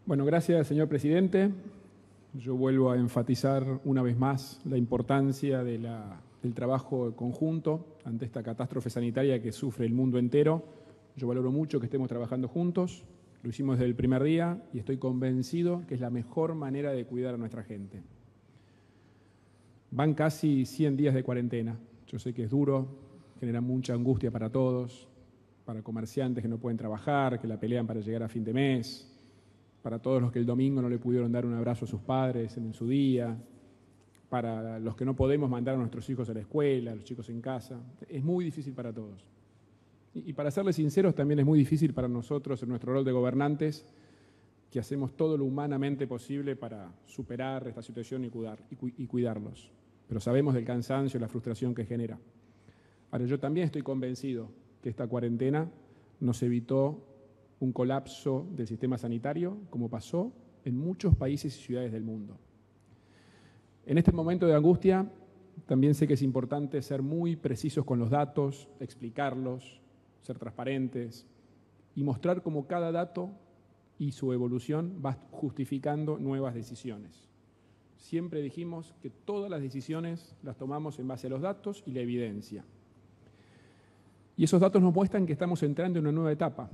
Bueno, gracias, señor presidente. Yo vuelvo a enfatizar una vez más la importancia del trabajo conjunto ante esta catástrofe sanitaria que sufre el mundo entero. Yo valoro mucho que estemos trabajando juntos, lo hicimos desde el primer día y estoy convencido que es la mejor manera de cuidar a nuestra gente. Van casi 100 días de cuarentena. Yo sé que es duro, genera mucha angustia para todos, para comerciantes que no pueden trabajar, que la pelean para llegar a fin de mes, para todos los que el domingo no le pudieron dar un abrazo a sus padres en su día, para los que no podemos mandar a nuestros hijos a la escuela, a los chicos en casa. Es muy difícil para todos. Y para serles sinceros, también es muy difícil para nosotros en nuestro rol de gobernantes, que hacemos todo lo humanamente posible para superar esta situación y cuidarlos. Pero sabemos del cansancio y la frustración que genera. Ahora, yo también estoy convencido que esta cuarentena nos evitó un colapso del sistema sanitario, como pasó en muchos países y ciudades del mundo. En este momento de angustia, también sé que es importante ser muy precisos con los datos, explicarlos, ser transparentes y mostrar cómo cada dato y su evolución va justificando nuevas decisiones. Siempre dijimos que todas las decisiones las tomamos en base a los datos y la evidencia. Y esos datos nos muestran que estamos entrando en una nueva etapa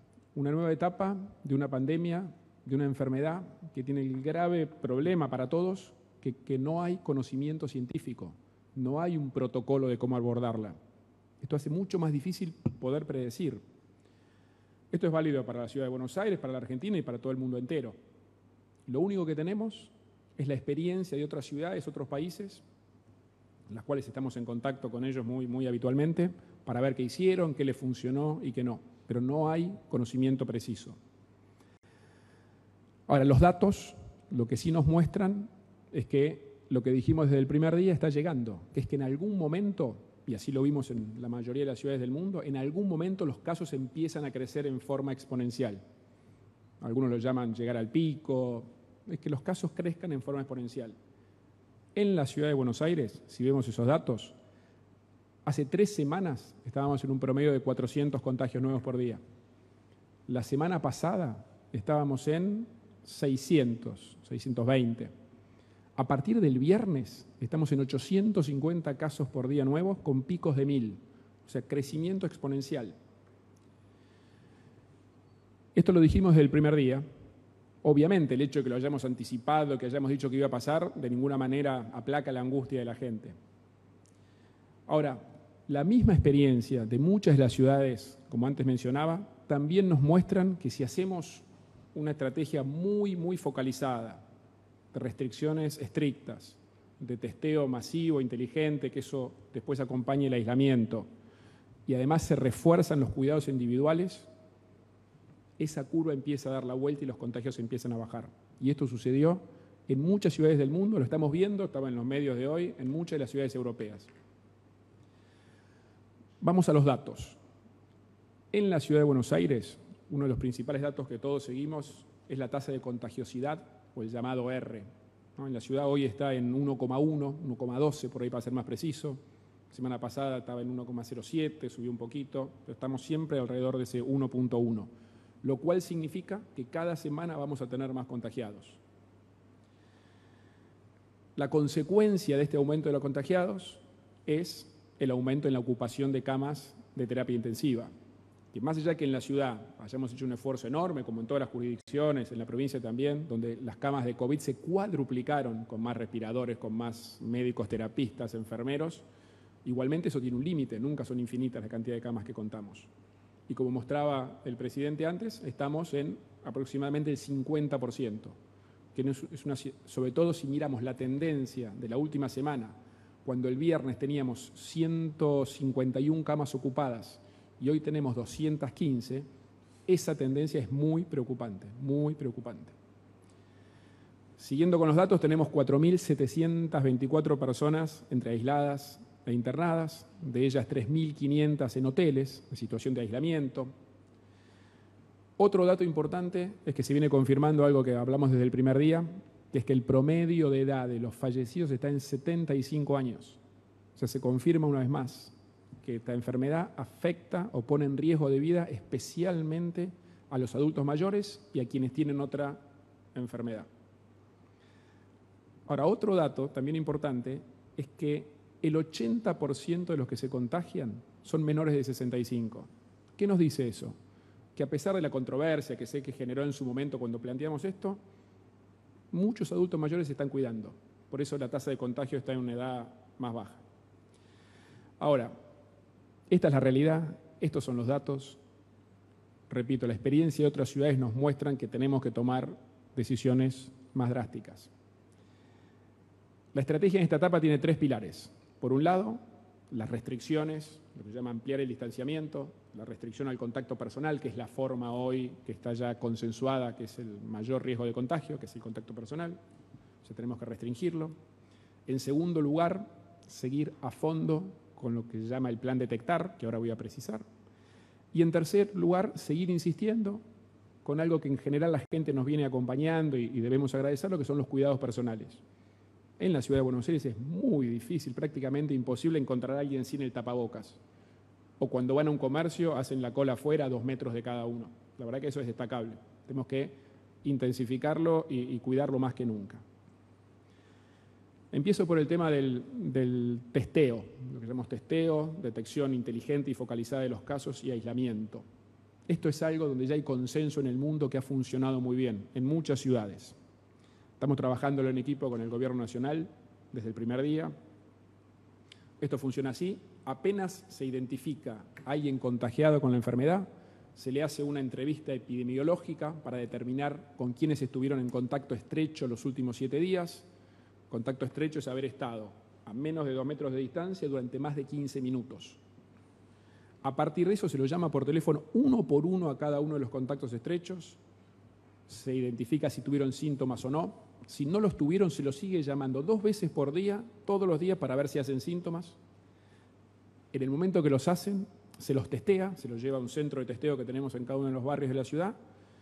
de una pandemia, de una enfermedad que tiene el grave problema para todos, que no hay conocimiento científico, no hay un protocolo de cómo abordarla. Esto hace mucho más difícil poder predecir. Esto es válido para la ciudad de Buenos Aires, para la Argentina y para todo el mundo entero. Lo único que tenemos es la experiencia de otras ciudades, otros países, en las cuales estamos en contacto con ellos muy habitualmente, para ver qué hicieron, qué les funcionó y qué no. Pero no hay conocimiento preciso. Ahora, los datos lo que sí nos muestran es que lo que dijimos desde el primer día está llegando, que es que en algún momento, y así lo vimos en la mayoría de las ciudades del mundo, en algún momento los casos empiezan a crecer en forma exponencial. Algunos lo llaman llegar al pico, es que los casos crezcan en forma exponencial. En la ciudad de Buenos Aires, si vemos esos datos, hace 3 semanas estábamos en un promedio de 400 contagios nuevos por día. La semana pasada estábamos en 620. A partir del viernes estamos en 850 casos por día nuevos con picos de 1000. O sea, crecimiento exponencial. Esto lo dijimos desde el primer día. Obviamente el hecho de que lo hayamos anticipado, que hayamos dicho que iba a pasar, de ninguna manera aplaca la angustia de la gente. Ahora, la misma experiencia de muchas de las ciudades, como antes mencionaba, también nos muestran que si hacemos una estrategia muy focalizada, de restricciones estrictas, de testeo masivo, inteligente, que eso después acompañe el aislamiento, y además se refuerzan los cuidados individuales, esa curva empieza a dar la vuelta y los contagios empiezan a bajar. Y esto sucedió en muchas ciudades del mundo, lo estamos viendo, estaba en los medios de hoy, en muchas de las ciudades europeas. Vamos a los datos. En la ciudad de Buenos Aires, uno de los principales datos que todos seguimos es la tasa de contagiosidad, o el llamado R. En la ciudad hoy está en 1,1, 1,12, por ahí para ser más preciso. La semana pasada estaba en 1,07, subió un poquito, pero estamos siempre alrededor de ese 1,1, lo cual significa que cada semana vamos a tener más contagiados. La consecuencia de este aumento de los contagiados es el aumento en la ocupación de camas de terapia intensiva, que más allá que en la ciudad hayamos hecho un esfuerzo enorme, como en todas las jurisdicciones, en la provincia también, donde las camas de COVID se cuadruplicaron con más respiradores, con más médicos, terapistas, enfermeros, igualmente eso tiene un límite, nunca son infinitas la cantidad de camas que contamos. Y como mostraba el presidente antes, estamos en aproximadamente el 50%, que no es una, sobre todo si miramos la tendencia de la última semana, cuando el viernes teníamos 151 camas ocupadas y hoy tenemos 215, esa tendencia es muy preocupante, muy preocupante. Siguiendo con los datos, tenemos 4.724 personas entre aisladas e internadas, de ellas 3.500 en hoteles, en situación de aislamiento. Otro dato importante es que se viene confirmando algo que hablamos desde el primer día, que es que el promedio de edad de los fallecidos está en 75 años. O sea, se confirma una vez más que esta enfermedad afecta o pone en riesgo de vida especialmente a los adultos mayores y a quienes tienen otra enfermedad. Ahora, otro dato también importante es que el 80% de los que se contagian son menores de 65. ¿Qué nos dice eso? Que a pesar de la controversia que sé que generó en su momento cuando planteamos esto, muchos adultos mayores se están cuidando. Por eso la tasa de contagio está en una edad más baja. Ahora, esta es la realidad, estos son los datos. Repito, la experiencia de otras ciudades nos muestran que tenemos que tomar decisiones más drásticas. La estrategia en esta etapa tiene 3 pilares. Por un lado, las restricciones, lo que se llama ampliar el distanciamiento, la restricción al contacto personal, que es la forma hoy que está ya consensuada, que es el mayor riesgo de contagio, que es el contacto personal. O sea, tenemos que restringirlo. En segundo lugar, seguir a fondo con lo que se llama el plan detectar, que ahora voy a precisar. Y en tercer lugar, seguir insistiendo con algo que en general la gente nos viene acompañando y debemos agradecerlo, que son los cuidados personales. En la ciudad de Buenos Aires es muy difícil, prácticamente imposible encontrar a alguien sin el tapabocas. O cuando van a un comercio, hacen la cola afuera a 2 metros de cada uno. La verdad que eso es destacable. Tenemos que intensificarlo y cuidarlo más que nunca. Empiezo por el tema del testeo, lo que llamamos testeo, detección inteligente y focalizada de los casos y aislamiento. Esto es algo donde ya hay consenso en el mundo que ha funcionado muy bien en muchas ciudades. Estamos trabajándolo en equipo con el Gobierno Nacional desde el primer día. Esto funciona así. Apenas se identifica a alguien contagiado con la enfermedad, se le hace una entrevista epidemiológica para determinar con quiénes estuvieron en contacto estrecho los últimos 7 días. Contacto estrecho es haber estado a menos de 2 metros de distancia durante más de 15 minutos. A partir de eso se lo llama por teléfono uno por uno a cada uno de los contactos estrechos. Se identifica si tuvieron síntomas o no. Si no los tuvieron, se los sigue llamando 2 veces por día, todos los días, para ver si hacen síntomas. En el momento que los hacen, se los testea, se los lleva a un centro de testeo que tenemos en cada uno de los barrios de la ciudad,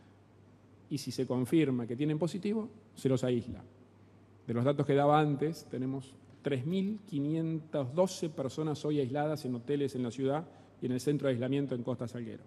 y si se confirma que tienen positivo, se los aísla. De los datos que daba antes, tenemos 3.512 personas hoy aisladas en hoteles en la ciudad y en el centro de aislamiento en Costa Salguero.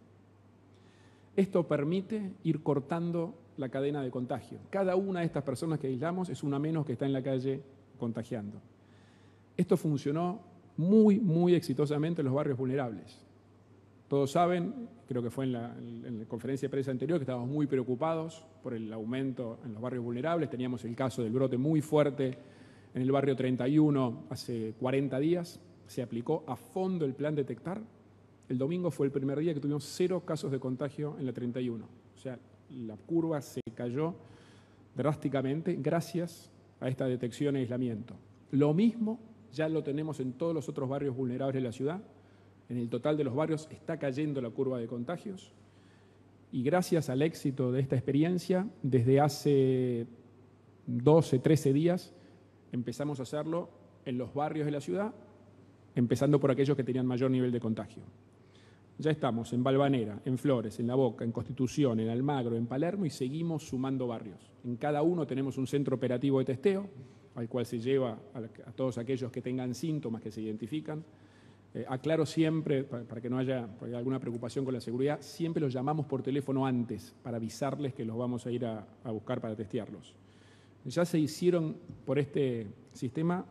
Esto permite ir cortando la cadena de contagio. Cada una de estas personas que aislamos es una menos que está en la calle contagiando. Esto funcionó muy exitosamente en los barrios vulnerables. Todos saben, creo que fue en la conferencia de prensa anterior, que estábamos muy preocupados por el aumento en los barrios vulnerables. Teníamos el caso del brote muy fuerte en el barrio 31 hace 40 días. Se aplicó a fondo el plan detectar. El domingo fue el primer día que tuvimos 0 casos de contagio en la 31. O sea, la curva se cayó drásticamente gracias a esta detección e aislamiento. Lo mismo ya lo tenemos en todos los otros barrios vulnerables de la ciudad. En el total de los barrios está cayendo la curva de contagios. Y gracias al éxito de esta experiencia, desde hace 12, 13 días, empezamos a hacerlo en los barrios de la ciudad, empezando por aquellos que tenían mayor nivel de contagio. Ya estamos en Valvanera, en Flores, en La Boca, en Constitución, en Almagro, en Palermo y seguimos sumando barrios. En cada uno tenemos un centro operativo de testeo, al cual se lleva a todos aquellos que tengan síntomas que se identifican. Aclaro siempre, para que no haya alguna preocupación con la seguridad, siempre los llamamos por teléfono antes para avisarles que los vamos a ir a buscar para testearlos. Ya se hicieron por este sistema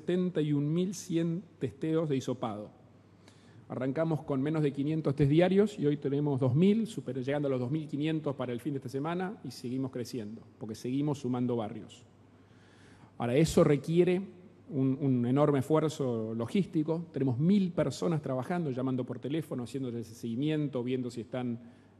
71.100 testeos de hisopado. Arrancamos con menos de 500 test diarios y hoy tenemos 2.000, llegando a los 2.500 para el fin de esta semana y seguimos creciendo, porque seguimos sumando barrios. Ahora, eso requiere un enorme esfuerzo logístico. Tenemos 1.000 personas trabajando, llamando por teléfono, haciendo ese seguimiento, viendo si están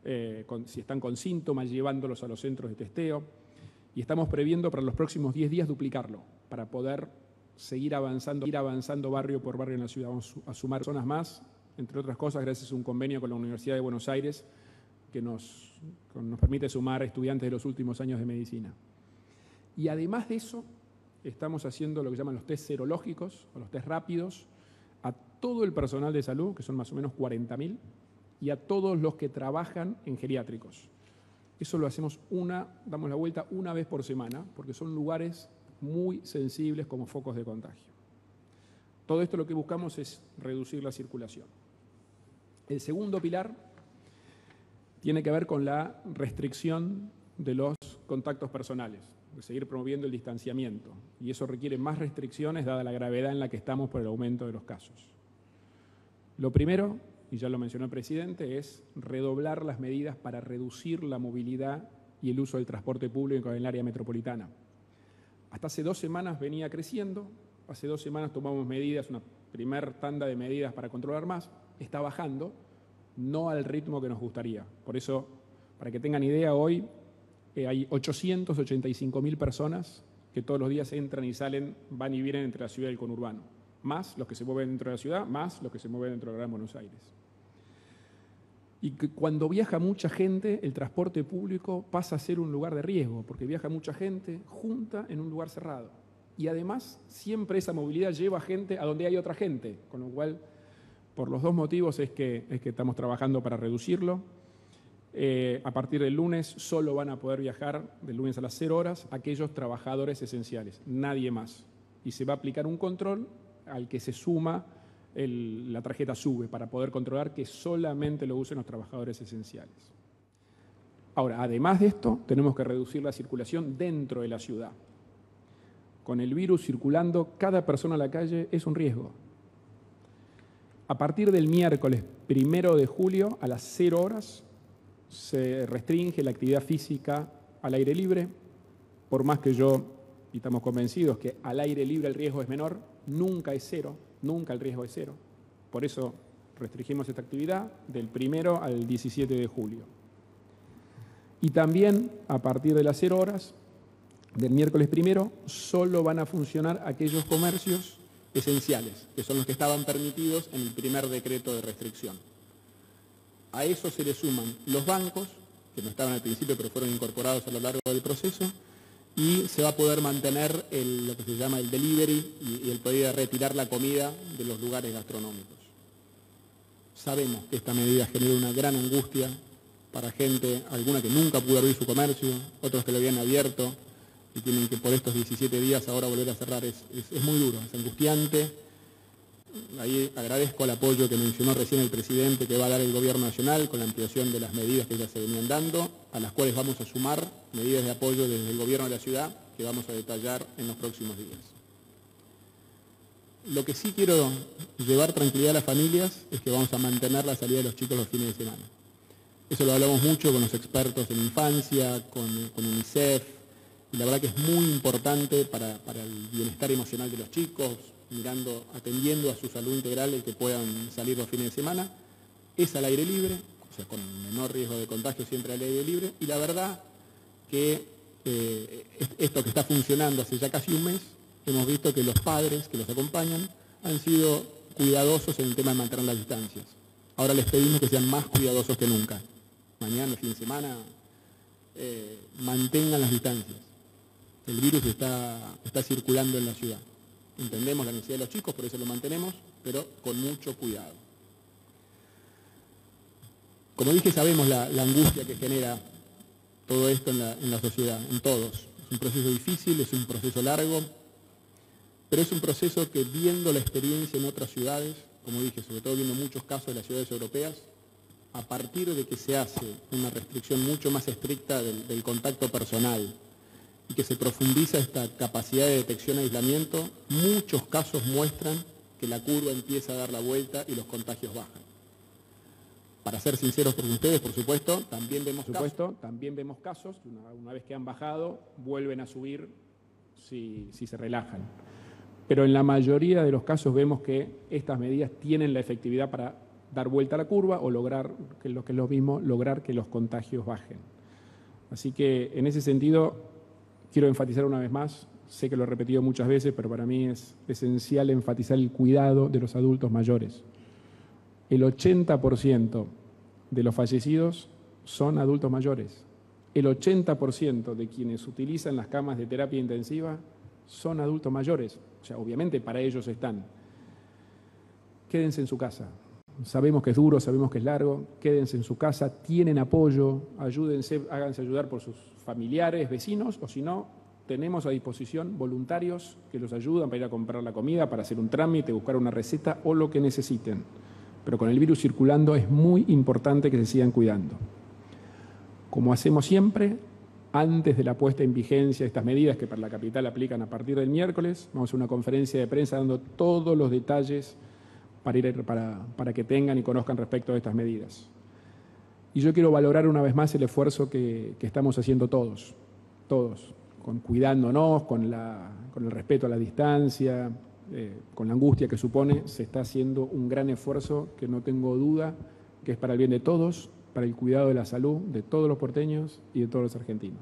con síntomas, llevándolos a los centros de testeo. Y estamos previendo para los próximos 10 días duplicarlo, para poder seguir avanzando barrio por barrio en la ciudad. Vamos a sumar personas más, entre otras cosas, gracias a un convenio con la Universidad de Buenos Aires que nos permite sumar estudiantes de los últimos años de medicina. Y además de eso, estamos haciendo lo que llaman los test serológicos o los test rápidos a todo el personal de salud, que son más o menos 40.000, y a todos los que trabajan en geriátricos. Eso lo hacemos damos la vuelta una vez por semana, porque son lugares muy sensibles como focos de contagio. Todo esto lo que buscamos es reducir la circulación. El segundo pilar tiene que ver con la restricción de los contactos personales, de seguir promoviendo el distanciamiento. Y eso requiere más restricciones dada la gravedad en la que estamos por el aumento de los casos. Lo primero, y ya lo mencionó el presidente, es redoblar las medidas para reducir la movilidad y el uso del transporte público en el área metropolitana. Hasta hace 2 semanas venía creciendo, hace 2 semanas tomamos medidas, una primer tanda de medidas para controlar más, está bajando, no al ritmo que nos gustaría. Por eso, para que tengan idea, hoy hay 885.000 personas que todos los días entran y salen, van y vienen entre la ciudad y el conurbano, más los que se mueven dentro de la ciudad, más los que se mueven dentro del Gran Buenos Aires. Y que cuando viaja mucha gente, el transporte público pasa a ser un lugar de riesgo, porque viaja mucha gente junta en un lugar cerrado. Y además, siempre esa movilidad lleva gente a donde hay otra gente, con lo cual, por los 2 motivos es que estamos trabajando para reducirlo. A partir del lunes solo van a poder viajar, del lunes a las 0 horas, aquellos trabajadores esenciales, nadie más. Y se va a aplicar un control al que se suma la tarjeta SUBE para poder controlar que solamente lo usen los trabajadores esenciales. Ahora, además de esto, tenemos que reducir la circulación dentro de la ciudad. Con el virus circulando, cada persona a la calle es un riesgo. A partir del miércoles 1 de julio a las 0 horas se restringe la actividad física al aire libre, por más que y estamos convencidos que al aire libre el riesgo es menor, nunca es 0, nunca el riesgo es 0. Por eso restringimos esta actividad del 1 al 17 de julio. Y también, a partir de las 0 horas del miércoles 1, solo van a funcionar aquellos comercios esenciales, que son los que estaban permitidos en el primer decreto de restricción. A eso se le suman los bancos, que no estaban al principio pero fueron incorporados a lo largo del proceso, y se va a poder mantener lo que se llama el delivery y el poder retirar la comida de los lugares gastronómicos. Sabemos que esta medida genera una gran angustia para gente, alguna que nunca pudo abrir su comercio, otros que lo habían abierto y tienen que por estos 17 días ahora volver a cerrar. Es muy duro, es angustiante. Ahí agradezco el apoyo que mencionó recién el presidente que va a dar el Gobierno Nacional con la ampliación de las medidas que ya se venían dando, a las cuales vamos a sumar medidas de apoyo desde el Gobierno de la ciudad que vamos a detallar en los próximos días. Lo que sí quiero llevar tranquilidad a las familias es que vamos a mantener la salida de los chicos los fines de semana. Eso lo hablamos mucho con los expertos en infancia, con UNICEF, y la verdad que es muy importante para el bienestar emocional de los chicos, atendiendo a su salud integral el que puedan salir los fines de semana. Es al aire libre, o sea, con menor riesgo de contagio siempre al aire libre, y la verdad que esto que está funcionando hace ya casi un mes, hemos visto que los padres que los acompañan han sido cuidadosos en el tema de mantener las distancias. Ahora les pedimos que sean más cuidadosos que nunca. Mañana, fin de semana, mantengan las distancias. El virus está circulando en la ciudad. Entendemos la necesidad de los chicos, por eso lo mantenemos, pero con mucho cuidado. Como dije, sabemos la angustia que genera todo esto en la sociedad, en todos. Es un proceso difícil, es un proceso largo, pero es un proceso que, viendo la experiencia en otras ciudades, como dije, sobre todo viendo muchos casos de las ciudades europeas, a partir de que se hace una restricción mucho más estricta del contacto personal, y que se profundiza esta capacidad de detección e aislamiento, muchos casos muestran que la curva empieza a dar la vuelta y los contagios bajan. Para ser sinceros con ustedes, por supuesto, también vemos casos que una vez que han bajado, vuelven a subir si se relajan. Pero en la mayoría de los casos vemos que estas medidas tienen la efectividad para dar vuelta a la curva o lograr, que es lo mismo, lograr que los contagios bajen. Así que en ese sentido, quiero enfatizar una vez más, sé que lo he repetido muchas veces, pero para mí es esencial enfatizar el cuidado de los adultos mayores. El 80% de los fallecidos son adultos mayores. El 80% de quienes utilizan las camas de terapia intensiva son adultos mayores. O sea, obviamente para ellos están. Quédense en su casa. Sabemos que es duro, sabemos que es largo. Quédense en su casa, tienen apoyo, ayúdense, háganse ayudar por sus familiares, vecinos, o si no, tenemos a disposición voluntarios que los ayudan para ir a comprar la comida, para hacer un trámite, buscar una receta o lo que necesiten. Pero con el virus circulando es muy importante que se sigan cuidando. Como hacemos siempre, antes de la puesta en vigencia de estas medidas que para la capital aplican a partir del miércoles. Vamos a hacer una conferencia de prensa dando todos los detalles para que tengan y conozcan respecto de estas medidas. Y yo quiero valorar una vez más el esfuerzo que estamos haciendo todos, cuidándonos, con el respeto a la distancia, con la angustia que supone. Se está haciendo un gran esfuerzo que no tengo duda que es para el bien de todos, para el cuidado de la salud de todos los porteños y de todos los argentinos.